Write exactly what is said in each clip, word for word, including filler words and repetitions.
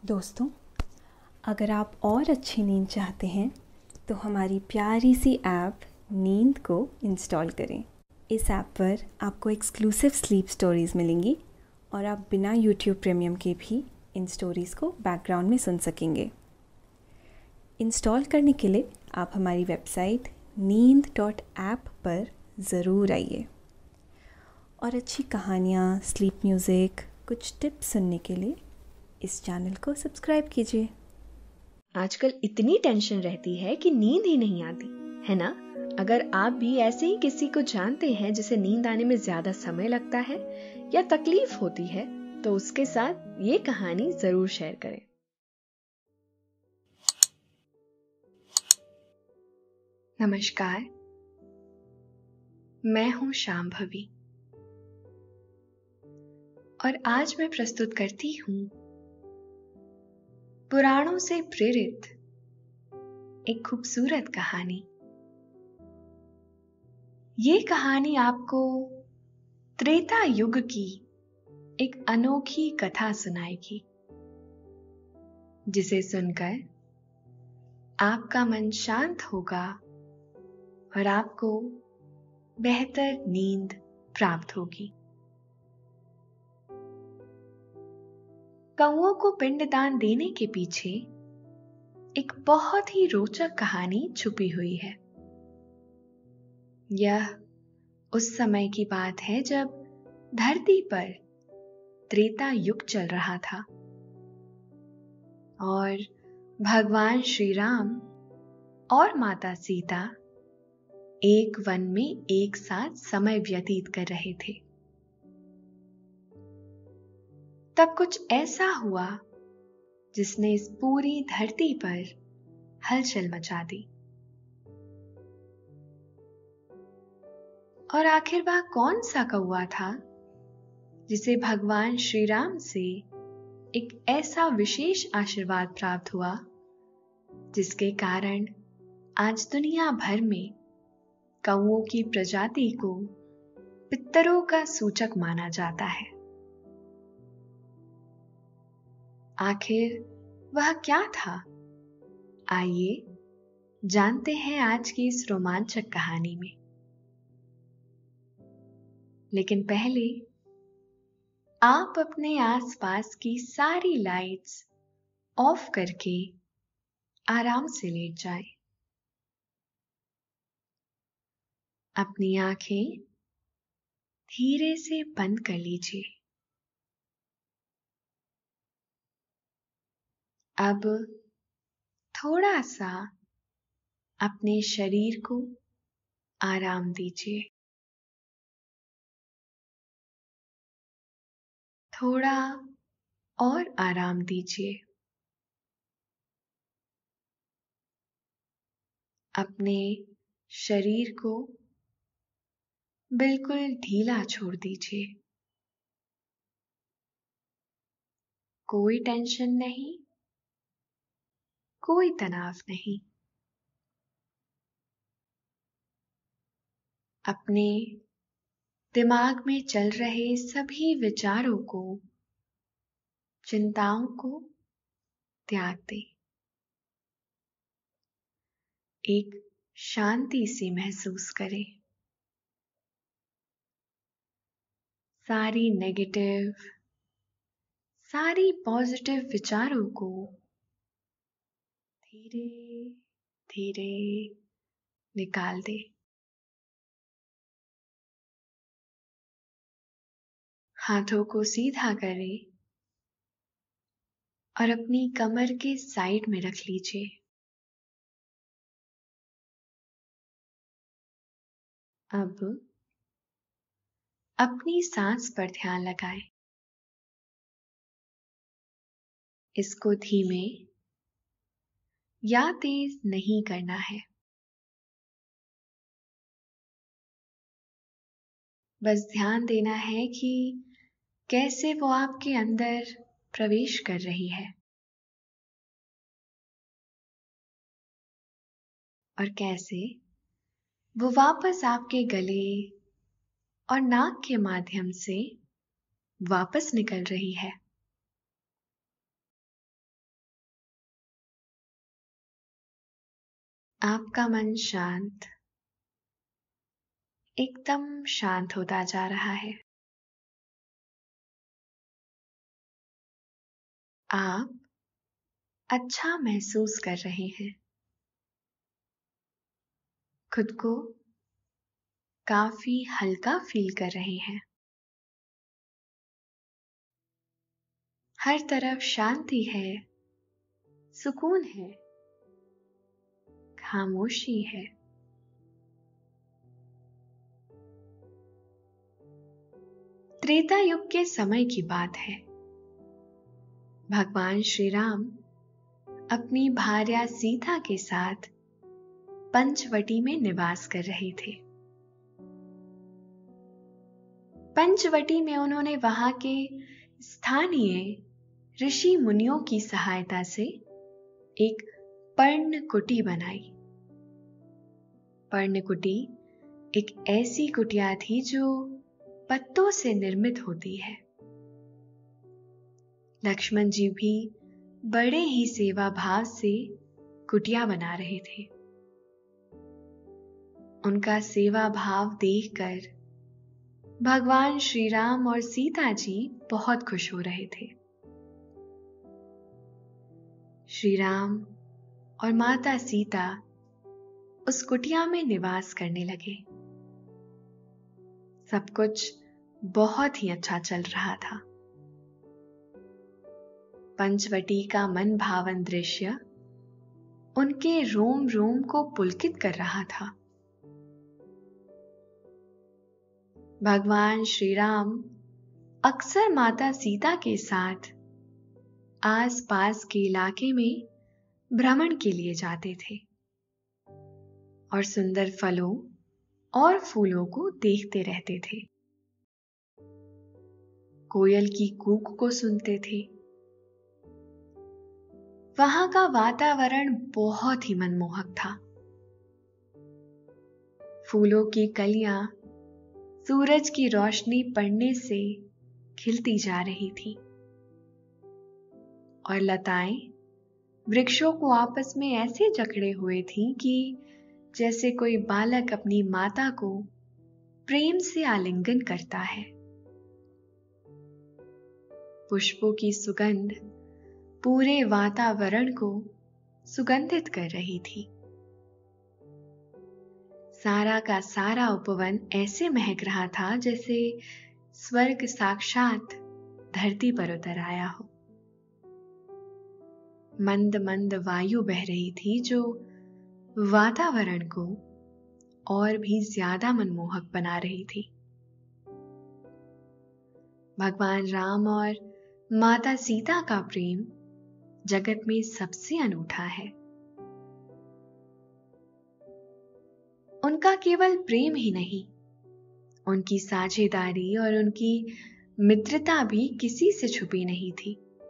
दोस्तों, अगर आप और अच्छी नींद चाहते हैं तो हमारी प्यारी सी ऐप नींद को इंस्टॉल करें। इस ऐप पर आपको एक्सक्लूसिव स्लीप स्टोरीज़ मिलेंगी और आप बिना यूट्यूब प्रीमियम के भी इन स्टोरीज़ को बैकग्राउंड में सुन सकेंगे। इंस्टॉल करने के लिए आप हमारी वेबसाइट नींद डॉट ऐप पर ज़रूर आइए और अच्छी कहानियाँ, स्लीप म्यूज़िक, कुछ टिप्स सुनने के लिए इस चैनल को सब्सक्राइब कीजिए। आजकल इतनी टेंशन रहती है कि नींद ही नहीं आती, है ना? अगर आप भी ऐसे ही किसी को जानते हैं जिसे नींद आने में ज्यादा समय लगता है या तकलीफ होती है, तो उसके साथ ये कहानी जरूर शेयर करें। नमस्कार, मैं हूं शांभवी और आज मैं प्रस्तुत करती हूं पुराणों से प्रेरित एक खूबसूरत कहानी। ये कहानी आपको त्रेता युग की एक अनोखी कथा सुनाएगी, जिसे सुनकर आपका मन शांत होगा और आपको बेहतर नींद प्राप्त होगी। कौओं को पिंडदान देने के पीछे एक बहुत ही रोचक कहानी छुपी हुई है। यह उस समय की बात है जब धरती पर त्रेता युग चल रहा था और भगवान श्री राम और माता सीता एक वन में एक साथ समय व्यतीत कर रहे थे। तब कुछ ऐसा हुआ जिसने इस पूरी धरती पर हलचल मचा दी। और आखिर वह कौन सा कौवा था जिसे भगवान श्री राम से एक ऐसा विशेष आशीर्वाद प्राप्त हुआ जिसके कारण आज दुनिया भर में कौओं की प्रजाति को पितरों का सूचक माना जाता है। आखिर वह क्या था? आइए जानते हैं आज की इस रोमांचक कहानी में। लेकिन पहले आप अपने आसपास की सारी लाइट्स ऑफ करके आराम से लेट जाएं। अपनी आंखें धीरे से बंद कर लीजिए। अब थोड़ा सा अपने शरीर को आराम दीजिए। थोड़ा और आराम दीजिए। अपने शरीर को बिल्कुल ढीला छोड़ दीजिए। कोई टेंशन नहीं, कोई तनाव नहीं। अपने दिमाग में चल रहे सभी विचारों को, चिंताओं को त्याग दें। एक शांति सी महसूस करें। सारी नेगेटिव, सारी पॉजिटिव विचारों को धीरे धीरे निकाल दें। हाथों को सीधा करें और अपनी कमर के साइड में रख लीजिए। अब अपनी सांस पर ध्यान लगाएं। इसको धीमे या तेज नहीं करना है। बस ध्यान देना है कि कैसे वो आपके अंदर प्रवेश कर रही है और कैसे वो वापस आपके गले और नाक के माध्यम से वापस निकल रही है। आपका मन शांत, एकदम शांत होता जा रहा है। आप अच्छा महसूस कर रहे हैं, खुद को काफी हल्का फील कर रहे हैं। हर तरफ शांति है, सुकून है, खामोशी है। त्रेता युग के समय की बात है। भगवान श्री राम अपनी भार्या सीता के साथ पंचवटी में निवास कर रहे थे। पंचवटी में उन्होंने वहां के स्थानीय ऋषि मुनियों की सहायता से एक पर्णकुटी बनाई। पर्णकुटी एक ऐसी कुटिया थी जो पत्तों से निर्मित होती है। लक्ष्मण जी भी बड़े ही सेवा भाव से कुटिया बना रहे थे। उनका सेवा भाव देखकर भगवान श्री राम और सीता जी बहुत खुश हो रहे थे। श्री राम और माता सीता उस कुटिया में निवास करने लगे। सब कुछ बहुत ही अच्छा चल रहा था। पंचवटी का मन भावन दृश्य उनके रोम रोम को पुलकित कर रहा था। भगवान श्री राम अक्सर माता सीता के साथ आसपास के इलाके में भ्रमण के लिए जाते थे और सुंदर फलों और फूलों को देखते रहते थे। कोयल की कूक को सुनते थे। वहां का वातावरण बहुत ही मनमोहक था। फूलों की कलियां सूरज की रोशनी पड़ने से खिलती जा रही थी और लताएं वृक्षों को आपस में ऐसे जकड़े हुए थीं कि जैसे कोई बालक अपनी माता को प्रेम से आलिंगन करता है। पुष्पों की सुगंध पूरे वातावरण को सुगंधित कर रही थी। सारा का सारा उपवन ऐसे महक रहा था जैसे स्वर्ग साक्षात धरती पर उतर आया हो। मंद मंद वायु बह रही थी जो वातावरण को और भी ज्यादा मनमोहक बना रही थी। भगवान राम और माता सीता का प्रेम जगत में सबसे अनूठा है। उनका केवल प्रेम ही नहीं, उनकी साझेदारी और उनकी मित्रता भी किसी से छुपी नहीं थी।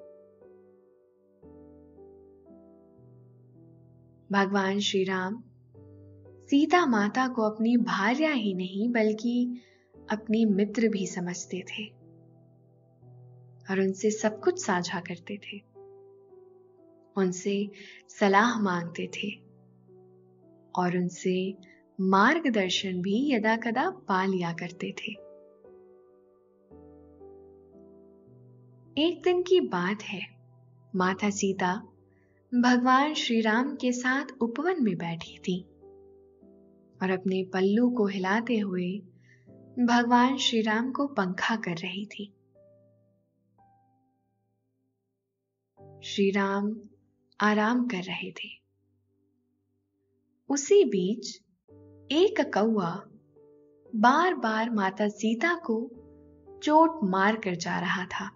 भगवान श्री राम सीता माता को अपनी भार्या ही नहीं बल्कि अपनी मित्र भी समझते थे और उनसे सब कुछ साझा करते थे। उनसे सलाह मांगते थे और उनसे मार्गदर्शन भी यदा कदा पा लिया करते थे। एक दिन की बात है, माता सीता भगवान श्री राम के साथ उपवन में बैठी थी और अपने पल्लू को हिलाते हुए भगवान श्री राम को पंखा कर रही थी। श्री राम आराम कर रहे थे। उसी बीच एक कौआ बार बार माता सीता को चोट मार कर जा रहा था।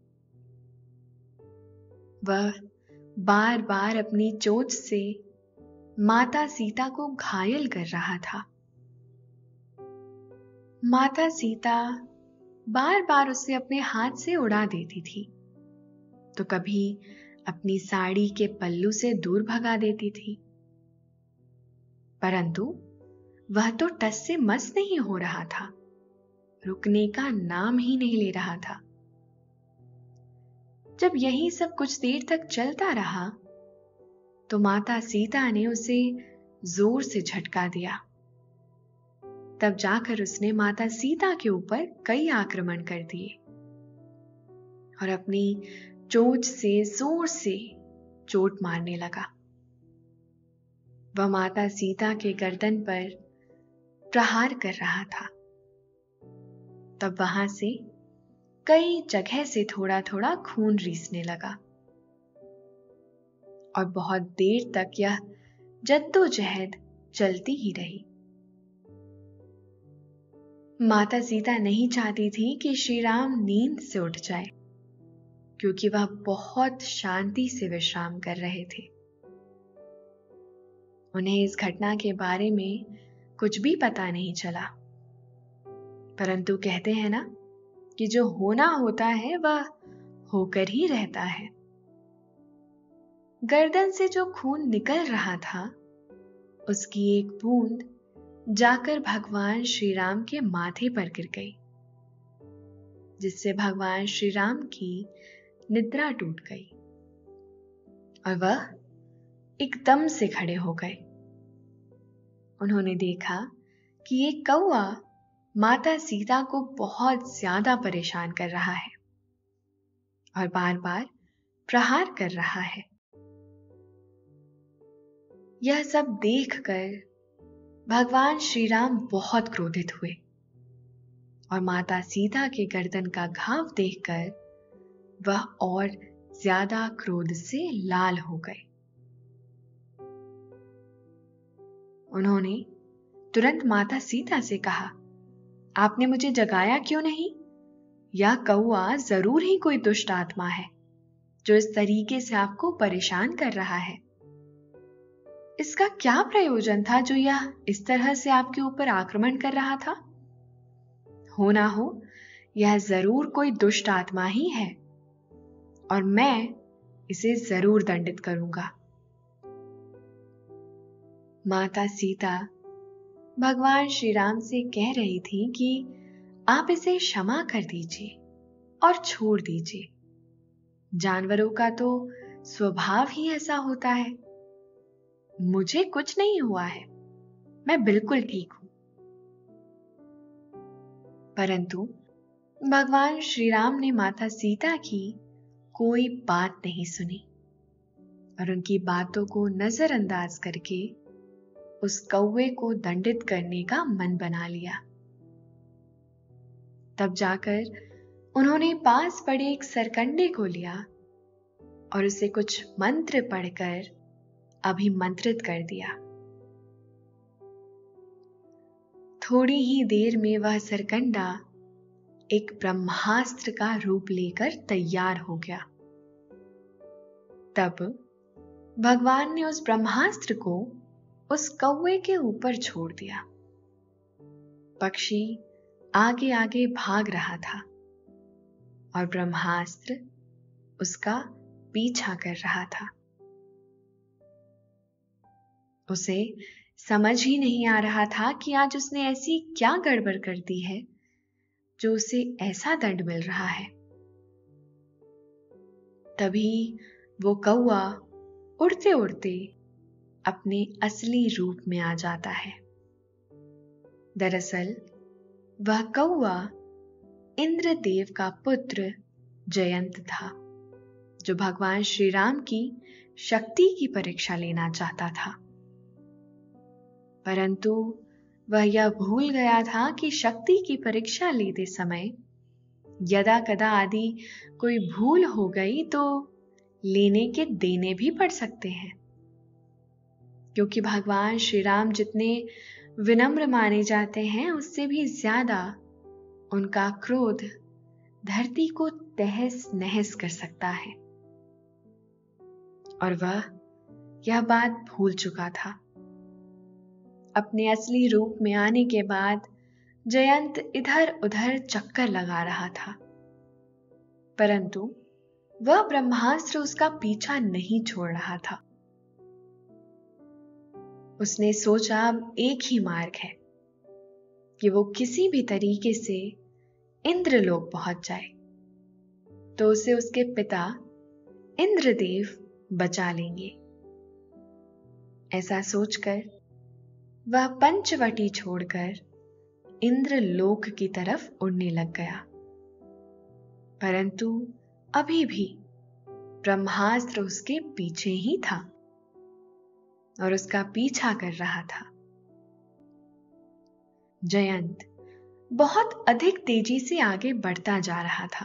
वह बार बार अपनी चोंच से माता सीता को घायल कर रहा था। माता सीता बार बार उसे अपने हाथ से उड़ा देती थी, तो कभी अपनी साड़ी के पल्लू से दूर भगा देती थी, परंतु वह तो टस से मस नहीं हो रहा था, रुकने का नाम ही नहीं ले रहा था। जब यही सब कुछ देर तक चलता रहा तो माता सीता ने उसे जोर से झटका दिया। तब जाकर उसने माता सीता के ऊपर कई आक्रमण कर दिए और अपनी चोंच से जोर से चोट मारने लगा। वह माता सीता के गर्दन पर प्रहार कर रहा था। तब वहां से कई जगह से थोड़ा थोड़ा खून रीसने लगा और बहुत देर तक यह जद्दोजहद चलती ही रही। माता सीता नहीं चाहती थी कि श्री राम नींद से उठ जाए, क्योंकि वह बहुत शांति से विश्राम कर रहे थे। उन्हें इस घटना के बारे में कुछ भी पता नहीं चला, परंतु कहते हैं ना कि जो होना होता है वह होकर ही रहता है। गर्दन से जो खून निकल रहा था, उसकी एक बूंद जाकर भगवान श्री राम के माथे पर गिर गई, जिससे भगवान श्री राम की निद्रा टूट गई और वह एकदम से खड़े हो गए। उन्होंने देखा कि एक कौवा माता सीता को बहुत ज्यादा परेशान कर रहा है और बार बार प्रहार कर रहा है। यह सब देखकर भगवान श्री राम बहुत क्रोधित हुए और माता सीता के गर्दन का घाव देखकर वह और ज्यादा क्रोध से लाल हो गए। उन्होंने तुरंत माता सीता से कहा, आपने मुझे जगाया क्यों नहीं? यह कौवा जरूर ही कोई दुष्ट आत्मा है जो इस तरीके से आपको परेशान कर रहा है। इसका क्या प्रयोजन था जो यह इस तरह से आपके ऊपर आक्रमण कर रहा था? हो ना हो यह जरूर कोई दुष्ट आत्मा ही है और मैं इसे जरूर दंडित करूंगा। माता सीता भगवान श्री राम से कह रही थी कि आप इसे क्षमा कर दीजिए और छोड़ दीजिए। जानवरों का तो स्वभाव ही ऐसा होता है। मुझे कुछ नहीं हुआ है, मैं बिल्कुल ठीक हूं। परंतु भगवान श्री राम ने माता सीता की कोई बात नहीं सुनी और उनकी बातों को नजरअंदाज करके उस कौवे को दंडित करने का मन बना लिया। तब जाकर उन्होंने पास पड़े एक सरकंडे को लिया और उसे कुछ मंत्र पढ़कर अभिमंत्रित कर दिया। थोड़ी ही देर में वह सरकंडा एक ब्रह्मास्त्र का रूप लेकर तैयार हो गया। तब भगवान ने उस ब्रह्मास्त्र को उस कौवे के ऊपर छोड़ दिया। पक्षी आगे आगे भाग रहा था और ब्रह्मास्त्र उसका पीछा कर रहा था। उसे समझ ही नहीं आ रहा था कि आज उसने ऐसी क्या गड़बड़ कर दी है जो उसे ऐसा दंड मिल रहा है। तभी वो कौवा उड़ते उड़ते अपने असली रूप में आ जाता है। दरअसल वह कौवा इंद्रदेव का पुत्र जयंत था, जो भगवान श्री राम की शक्ति की परीक्षा लेना चाहता था। परंतु वह यह भूल गया था कि शक्ति की परीक्षा लेते समय यदा कदा आदि कोई भूल हो गई तो लेने के देने भी पड़ सकते हैं, क्योंकि भगवान श्री राम जितने विनम्र माने जाते हैं उससे भी ज्यादा उनका क्रोध धरती को तहस नहस कर सकता है। और वह यह बात भूल चुका था। अपने असली रूप में आने के बाद जयंत इधर उधर चक्कर लगा रहा था, परंतु वह ब्रह्मास्त्र उसका पीछा नहीं छोड़ रहा था। उसने सोचा अब एक ही मार्ग है कि वो किसी भी तरीके से इंद्रलोक पहुंच जाए, तो उसे उसके पिता इंद्रदेव बचा लेंगे। ऐसा सोचकर वह पंचवटी छोड़कर इंद्र लोक की तरफ उड़ने लग गया। परंतु अभी भी ब्रह्मास्त्र उसके पीछे ही था और उसका पीछा कर रहा था। जयंत बहुत अधिक तेजी से आगे बढ़ता जा रहा था,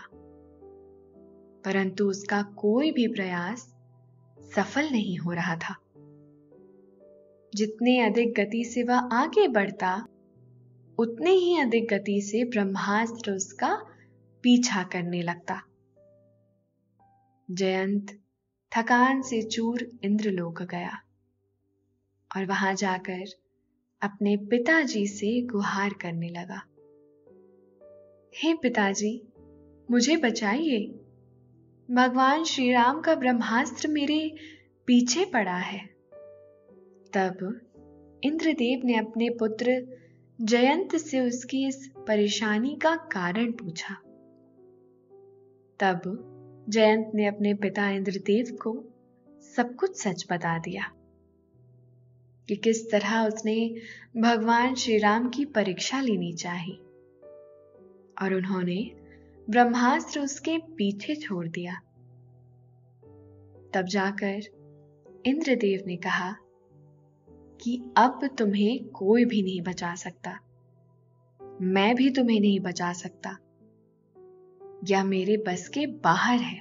परंतु उसका कोई भी प्रयास सफल नहीं हो रहा था। जितने अधिक गति से वह आगे बढ़ता, उतने ही अधिक गति से ब्रह्मास्त्र उसका पीछा करने लगता। जयंत थकान से चूर इंद्रलोक गया और वहां जाकर अपने पिताजी से गुहार करने लगा। हे पिताजी, मुझे बचाइए। भगवान श्री राम का ब्रह्मास्त्र मेरे पीछे पड़ा है। तब इंद्रदेव ने अपने पुत्र जयंत से उसकी इस परेशानी का कारण पूछा। तब जयंत ने अपने पिता इंद्रदेव को सब कुछ सच बता दिया कि किस तरह उसने भगवान श्री राम की परीक्षा लेनी चाहिए, और उन्होंने ब्रह्मास्त्र उसके पीछे छोड़ दिया। तब जाकर इंद्रदेव ने कहा कि अब तुम्हें कोई भी नहीं बचा सकता, मैं भी तुम्हें नहीं बचा सकता, यह मेरे बस के बाहर है।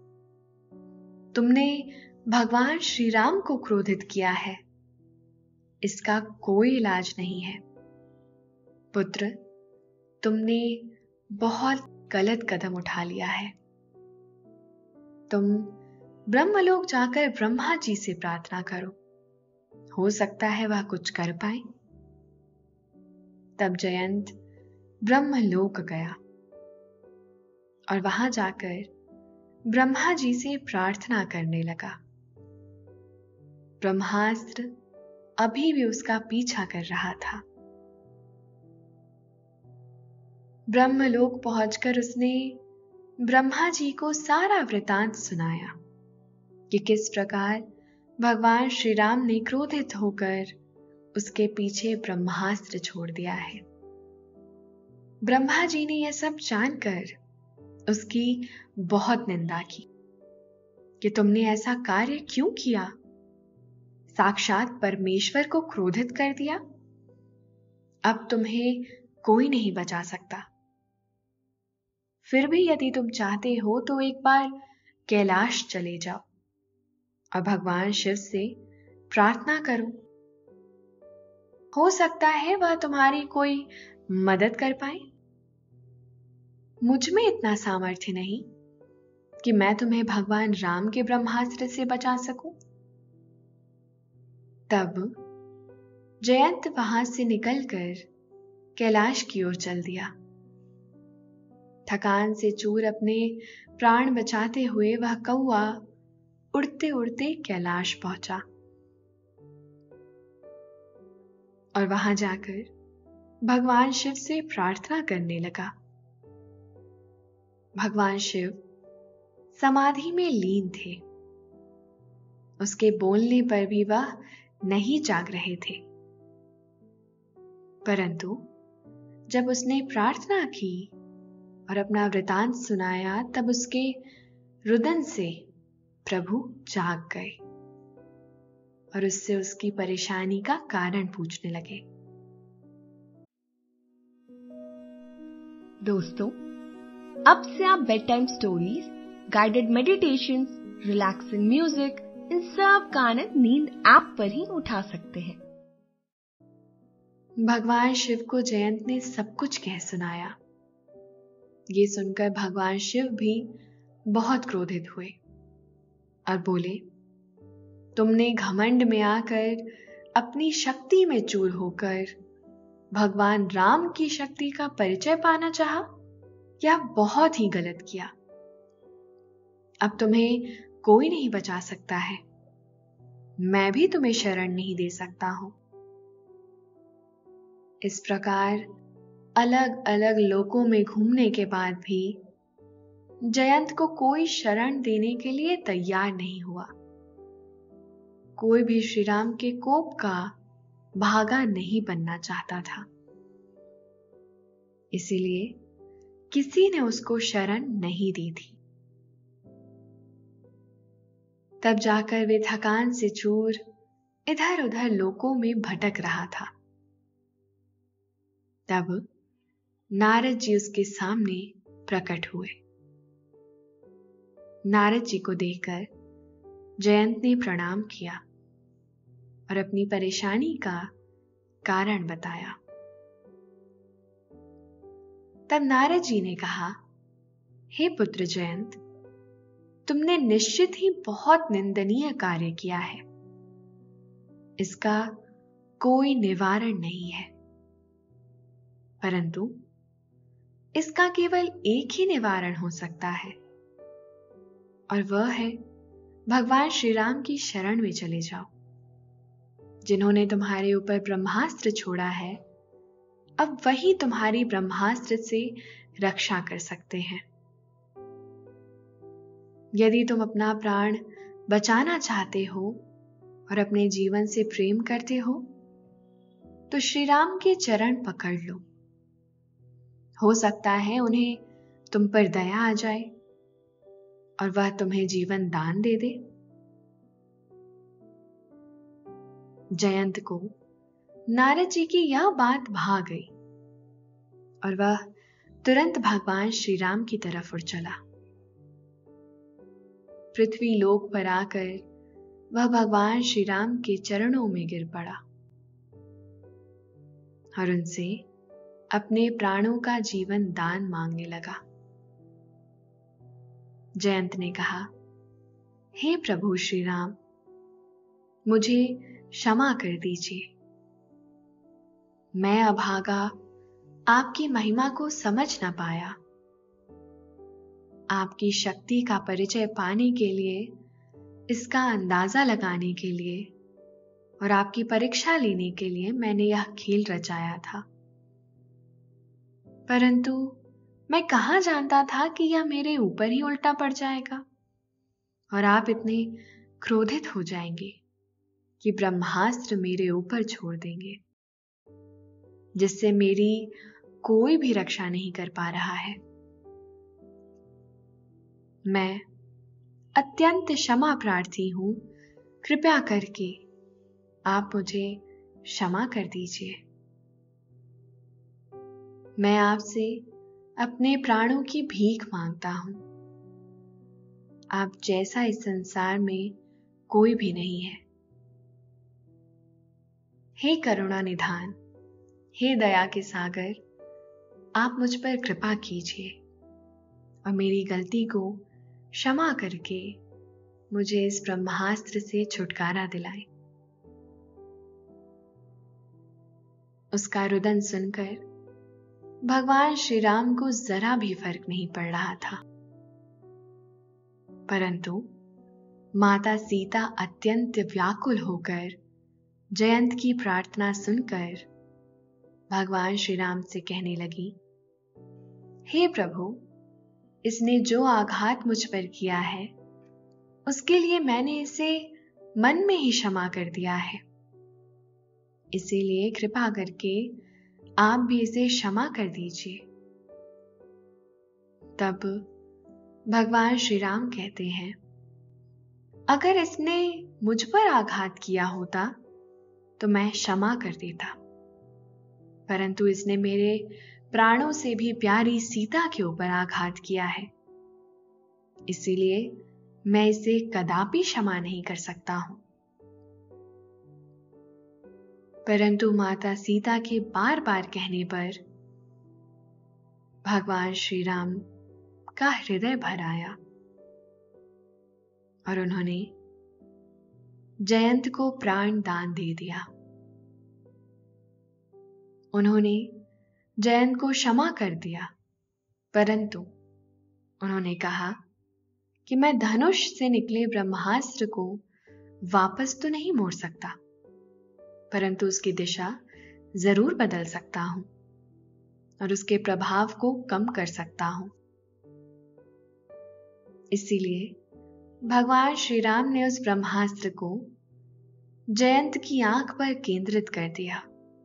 तुमने भगवान श्री राम को क्रोधित किया है, इसका कोई इलाज नहीं है। पुत्र, तुमने बहुत गलत कदम उठा लिया है। तुम ब्रह्मलोक जाकर ब्रह्मा जी से प्रार्थना करो, हो सकता है वह कुछ कर पाए। तब जयंत ब्रह्मलोक गया और वहां जाकर ब्रह्मा जी से प्रार्थना करने लगा। ब्रह्मास्त्र अभी भी उसका पीछा कर रहा था। ब्रह्मलोक पहुंचकर उसने ब्रह्मा जी को सारा वृतांत सुनाया कि किस प्रकार भगवान श्री राम ने क्रोधित होकर उसके पीछे ब्रह्मास्त्र छोड़ दिया है। ब्रह्मा जी ने यह सब जानकर उसकी बहुत निंदा की कि तुमने ऐसा कार्य क्यों किया, साक्षात परमेश्वर को क्रोधित कर दिया। अब तुम्हें कोई नहीं बचा सकता। फिर भी यदि तुम चाहते हो तो एक बार कैलाश चले जाओ और भगवान शिव से प्रार्थना करो, हो सकता है वह तुम्हारी कोई मदद कर पाए। मुझ में इतना सामर्थ्य नहीं कि मैं तुम्हें भगवान राम के ब्रह्मास्त्र से बचा सकूं। तब जयंत वहां से निकलकर कैलाश की ओर चल दिया। थकान से चूर अपने प्राण बचाते हुए वह कौआ उड़ते उड़ते कैलाश पहुंचा और वहां जाकर भगवान शिव से प्रार्थना करने लगा। भगवान शिव समाधि में लीन थे। उसके बोलने पर भी वह नहीं जाग रहे थे, परंतु जब उसने प्रार्थना की और अपना वृतांत सुनाया, तब उसके रुदन से प्रभु जाग गए और उससे उसकी परेशानी का कारण पूछने लगे। दोस्तों, अब से आप bed time stories, guided meditations, relaxing music, इन सब का आनंद नींद ऐप पर ही उठा सकते हैं। भगवान शिव को जयंत ने सब कुछ कह सुनाया। ये सुनकर भगवान शिव भी बहुत क्रोधित हुए और बोले, तुमने घमंड में आकर अपनी शक्ति में चूर होकर भगवान राम की शक्ति का परिचय पाना चाहा, यह बहुत ही गलत किया। अब तुम्हें कोई नहीं बचा सकता है, मैं भी तुम्हें शरण नहीं दे सकता हूं। इस प्रकार अलग अलग लोकों में घूमने के बाद भी जयंत को कोई शरण देने के लिए तैयार नहीं हुआ। कोई भी श्री राम के कोप का भागा नहीं बनना चाहता था। इसीलिए किसी ने उसको शरण नहीं दी थी। तब जाकर वे थकान से चूर इधर उधर लोकों में भटक रहा था। तब नारद जी उसके सामने प्रकट हुए। नारद जी को देखकर जयंत ने प्रणाम किया और अपनी परेशानी का कारण बताया। तब नारद जी ने कहा, हे पुत्र जयंत, तुमने निश्चित ही बहुत निंदनीय कार्य किया है। इसका कोई निवारण नहीं है, परंतु इसका केवल एक ही निवारण हो सकता है, और वह है भगवान श्री राम की शरण में चले जाओ, जिन्होंने तुम्हारे ऊपर ब्रह्मास्त्र छोड़ा है। अब वही तुम्हारी ब्रह्मास्त्र से रक्षा कर सकते हैं। यदि तुम अपना प्राण बचाना चाहते हो और अपने जीवन से प्रेम करते हो, तो श्री राम के चरण पकड़ लो। हो सकता है उन्हें तुम पर दया आ जाए और वह तुम्हें जीवन दान दे दे। जयंत को नारद जी की यह बात भा गई और वह तुरंत भगवान श्री राम की तरफ उड़ चला। पृथ्वी लोक पर आकर वह भगवान श्री राम के चरणों में गिर पड़ा और उनसे अपने प्राणों का जीवन दान मांगने लगा। जयंत ने कहा, हे प्रभु श्री राम, मुझे क्षमा कर दीजिए। मैं अभागा आपकी महिमा को समझ न पाया। आपकी शक्ति का परिचय पाने के लिए, इसका अंदाजा लगाने के लिए और आपकी परीक्षा लेने के लिए मैंने यह खेल रचाया था, परंतु मैं कहां जानता था कि यह मेरे ऊपर ही उल्टा पड़ जाएगा और आप इतने क्रोधित हो जाएंगे कि ब्रह्मास्त्र मेरे ऊपर छोड़ देंगे, जिससे मेरी कोई भी रक्षा नहीं कर पा रहा है। मैं अत्यंत क्षमा प्रार्थी हूं। कृपया करके आप मुझे क्षमा कर दीजिए। मैं आपसे अपने प्राणों की भीख मांगता हूं। आप जैसा इस संसार में कोई भी नहीं है। हे करुणा निधान, हे दया के सागर, आप मुझ पर कृपा कीजिए और मेरी गलती को क्षमा करके मुझे इस ब्रह्मास्त्र से छुटकारा दिलाएं। उसका रुदन सुनकर भगवान श्री राम को जरा भी फर्क नहीं पड़ रहा था, परंतु माता सीता अत्यंत व्याकुल होकर जयंत की प्रार्थना सुनकर भगवान श्री राम से कहने लगी, हे प्रभु, इसने जो आघात मुझ पर किया है उसके लिए मैंने इसे मन में ही क्षमा कर दिया है। इसीलिए कृपा करके आप भी इसे क्षमा कर दीजिए। तब भगवान श्री राम कहते हैं, अगर इसने मुझ पर आघात किया होता तो मैं क्षमा कर देता, परंतु इसने मेरे प्राणों से भी प्यारी सीता के ऊपर आघात किया है, इसीलिए मैं इसे कदापि क्षमा नहीं कर सकता हूं। परंतु माता सीता के बार बार कहने पर भगवान श्री राम का हृदय भर आया और उन्होंने जयंत को प्राण दान दे दिया। उन्होंने जयंत को क्षमा कर दिया, परंतु उन्होंने कहा कि मैं धनुष से निकले ब्रह्मास्त्र को वापस तो नहीं मोड़ सकता, परंतु उसकी दिशा जरूर बदल सकता हूं और उसके प्रभाव को कम कर सकता हूं। इसीलिए भगवान श्री राम ने उस ब्रह्मास्त्र को जयंत की आंख पर केंद्रित कर दिया।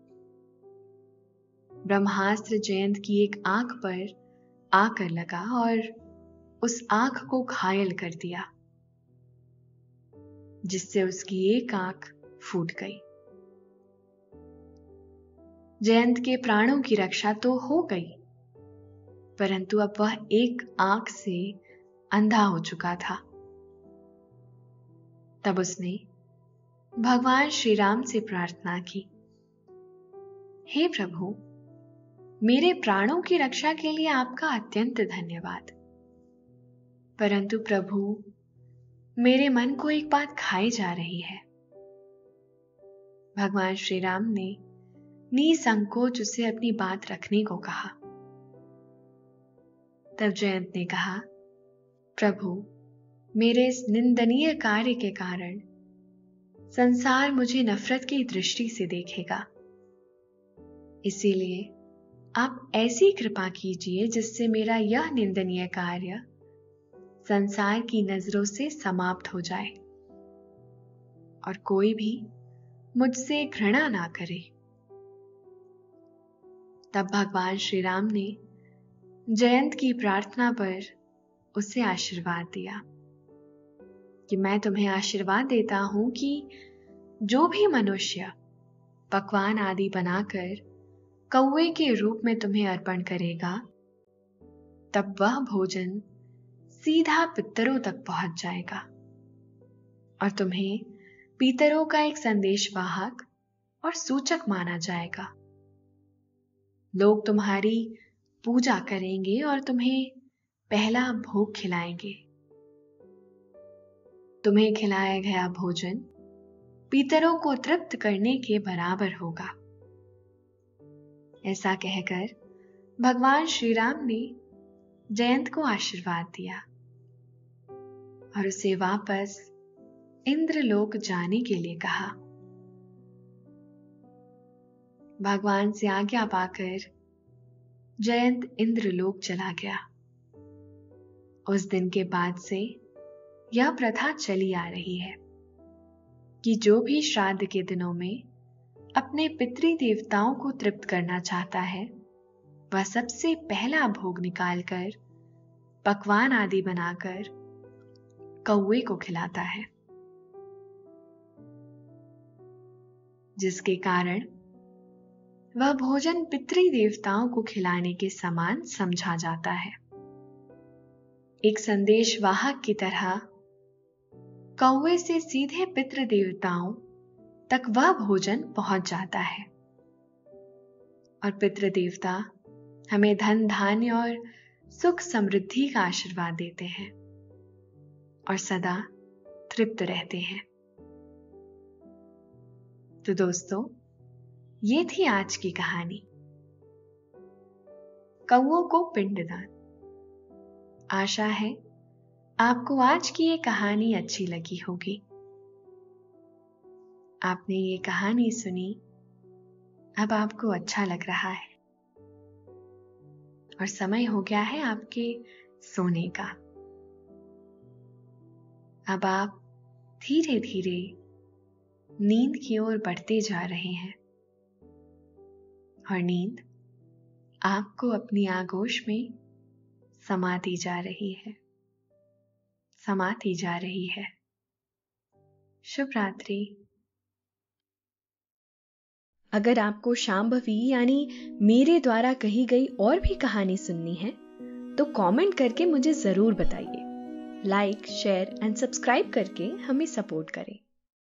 ब्रह्मास्त्र जयंत की एक आंख पर आकर लगा और उस आंख को घायल कर दिया, जिससे उसकी एक आंख फूट गई। जयंत के प्राणों की रक्षा तो हो गई, परंतु अब वह एक आंख से अंधा हो चुका था। तब उसने भगवान श्री राम से प्रार्थना की, हे प्रभु, मेरे प्राणों की रक्षा के लिए आपका अत्यंत धन्यवाद। परंतु प्रभु, मेरे मन को एक बात खाई जा रही है। भगवान श्री राम ने निसंकोच उसे अपनी बात रखने को कहा। तब जयंत ने कहा, प्रभु, मेरे इस निंदनीय कार्य के कारण संसार मुझे नफरत की दृष्टि से देखेगा। इसीलिए आप ऐसी कृपा कीजिए जिससे मेरा यह निंदनीय कार्य संसार की नजरों से समाप्त हो जाए और कोई भी मुझसे घृणा ना करे। तब भगवान श्री राम ने जयंत की प्रार्थना पर उसे आशीर्वाद दिया कि मैं तुम्हें आशीर्वाद देता हूं कि जो भी मनुष्य पकवान आदि बनाकर कौवे के रूप में तुम्हें अर्पण करेगा, तब वह भोजन सीधा पितरों तक पहुंच जाएगा और तुम्हें पितरों का एक संदेशवाहक और सूचक माना जाएगा। लोग तुम्हारी पूजा करेंगे और तुम्हें पहला भोग खिलाएंगे। तुम्हें खिलाया गया भोजन पितरों को तृप्त करने के बराबर होगा। ऐसा कहकर भगवान श्री राम ने जयंत को आशीर्वाद दिया और उसे वापस इंद्रलोक जाने के लिए कहा। भगवान से आज्ञा पाकर जयंत इंद्रलोक चला गया। उस दिन के बाद से यह प्रथा चली आ रही है कि जो भी श्राद्ध के दिनों में अपने पितृ देवताओं को तृप्त करना चाहता है, वह सबसे पहला भोग निकालकर पकवान आदि बनाकर कौवे को खिलाता है, जिसके कारण वह भोजन पितृ देवताओं को खिलाने के समान समझा जाता है। एक संदेशवाहक की तरह कौवे से सीधे पितृ देवताओं तक वह भोजन पहुंच जाता है और पितृ देवता हमें धन धान्य और सुख समृद्धि का आशीर्वाद देते हैं और सदा तृप्त रहते हैं। तो दोस्तों, ये थी आज की कहानी, कौवों को पिंडदान। आशा है आपको आज की ये कहानी अच्छी लगी होगी। आपने ये कहानी सुनी, अब आपको अच्छा लग रहा है और समय हो गया है आपके सोने का। अब आप धीरे धीरे नींद की ओर बढ़ते जा रहे हैं और नींद आपको अपनी आगोश में समाती जा रही है, समाती जा रही है। शुभ रात्रि। अगर आपको शांभवी यानी मेरे द्वारा कही गई और भी कहानी सुननी है तो कमेंट करके मुझे जरूर बताइए। लाइक, शेयर एंड सब्सक्राइब करके हमें सपोर्ट करें।